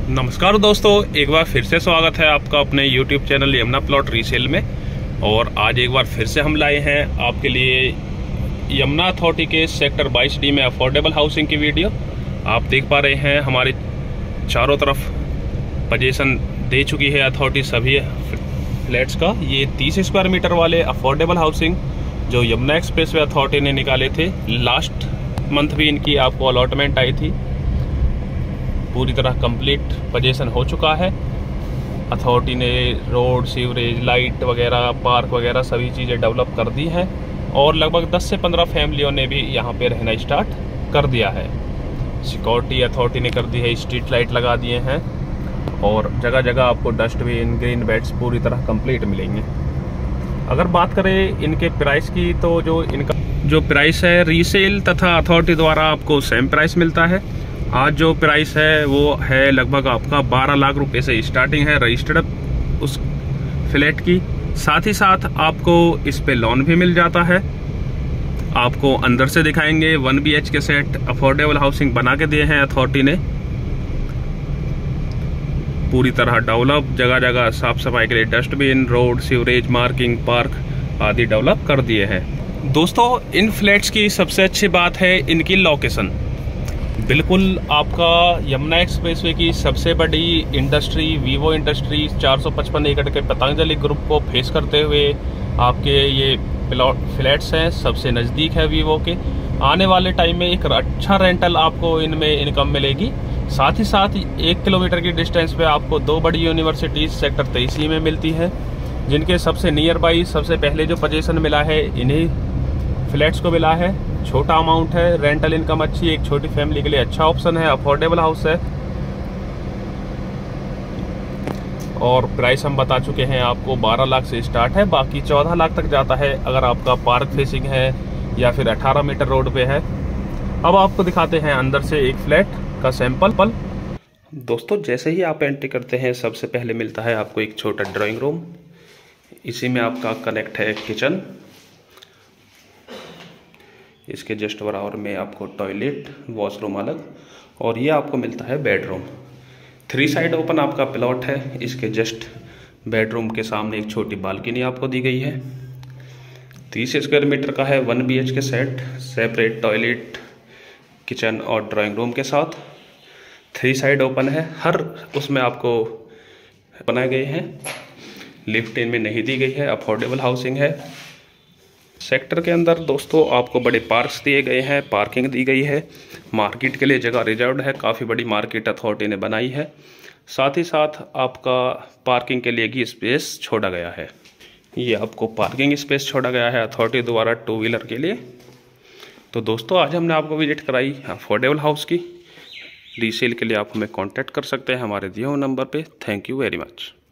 नमस्कार दोस्तों, एक बार फिर से स्वागत है आपका अपने YouTube channel Yamuna plot resale में। और आज एक बार फिर से हम लाए हैं आपके लिए यमुना अथॉरिटी के सेक्टर 22D में अफोर्डेबल हाउसिंग की वीडियो। आप देख पा रहे हैं हमारे चारों तरफ पोजीशन दे चुकी है अथॉरिटी सभी फ्लैट्स का। ये 30 स्क्वायर मीटर वाले अफोर्डेबल हाउसिंग जो यमुना एक्सप्रेस वे अथॉरिटी ने निकाले थे, लास्ट मंथ भी इनकी आपको अलॉटमेंट आई थी। पूरी तरह कंप्लीट पोजीशन हो चुका है। अथॉरिटी ने रोड, सीवरेज, लाइट वगैरह, पार्क वगैरह सभी चीज़ें डेवलप कर दी हैं और लगभग 10 से 15 फैमिलियों ने भी यहाँ पे रहना स्टार्ट कर दिया है। सिक्योरिटी अथॉरिटी ने कर दी है, स्ट्रीट लाइट लगा दिए हैं और जगह जगह आपको डस्टबिन, ग्रीन बेड्स पूरी तरह कंप्लीट मिलेंगे। अगर बात करें इनके प्राइस की, तो जो इनका जो प्राइस है रीसेल तथा अथॉरिटी द्वारा आपको सेम प्राइस मिलता है। आज जो प्राइस है वो है लगभग आपका 12 लाख रुपए से स्टार्टिंग है रजिस्टर्ड उस फ्लैट की। साथ ही साथ आपको इस पे लोन भी मिल जाता है। आपको अंदर से दिखाएंगे 1 BHK सेट अफोर्डेबल हाउसिंग बना के दिए हैं अथॉरिटी ने। पूरी तरह डेवलप, जगह जगह साफ सफाई के लिए dustbin, road, sewerage, marking, park आदि डेवलप कर दिए हैं। दोस्तों, इन फ्लैट्स की सबसे अच्छी बात है इनकी लोकेशन। बिल्कुल आपका यमुना एक्सप्रेसवे की सबसे बड़ी इंडस्ट्री वीवो इंडस्ट्री 455 एकड़ के पतंजलि ग्रुप को फेस करते हुए आपके ये फ्लैट्स हैं, सबसे नज़दीक है वीवो के। आने वाले टाइम में एक अच्छा रेंटल आपको इनमें इनकम मिलेगी। साथ ही साथ 1 किलोमीटर की डिस्टेंस पे आपको 2 बड़ी यूनिवर्सिटीज सेक्टर 23 में मिलती है, जिनके सबसे नियर बाई सबसे पहले जो पोजीशन मिला है इन्हीं फ्लैट्स को मिला है। छोटा अमाउंट है, रेंटल इनकम अच्छी, एक छोटी फैमिली के लिए अच्छा ऑप्शन है, अफोर्डेबल हाउस है। और प्राइस हम बता चुके हैं आपको 12 लाख से स्टार्ट है, बाकी 14 लाख तक जाता है अगर आपका पार्क फेसिंग है या फिर 18 मीटर रोड पे है। अब आपको दिखाते हैं अंदर से एक फ्लैट का सैंपल। दोस्तों, जैसे ही आप एंट्री करते हैं सबसे पहले मिलता है आपको एक छोटा ड्राइंग रूम। इसी में आपका कनेक्ट है किचन। इसके जस्ट बराबर में आपको टॉयलेट, वॉशरूम अलग, और ये आपको मिलता है बेडरूम। 3 साइड ओपन आपका प्लॉट है। इसके जस्ट बेडरूम के सामने एक छोटी बालकनी आपको दी गई है। 30 स्क्वायर मीटर का है 1 BHK set, separate toilet, kitchen और ड्राइंग रूम के साथ। 3 साइड ओपन है, हर उसमें आपको बनाए गए हैं। लिफ्ट इनमें नहीं दी गई है, अफोर्डेबल हाउसिंग है। सेक्टर के अंदर दोस्तों आपको बड़े पार्क्स दिए गए हैं, पार्किंग दी गई है, मार्केट के लिए जगह रिजर्व्ड है, काफ़ी बड़ी मार्केट अथॉरिटी ने बनाई है। साथ ही साथ आपका पार्किंग के लिए भी स्पेस छोड़ा गया है। ये आपको पार्किंग स्पेस छोड़ा गया है अथॉरिटी द्वारा 2 व्हीलर के लिए। तो दोस्तों, आज हमने आपको विजिट कराई अफोर्डेबल हाउस की। रीसेल के लिए आप हमें कॉन्टैक्ट कर सकते हैं हमारे दिए हुए नंबर पर। Thank you very much.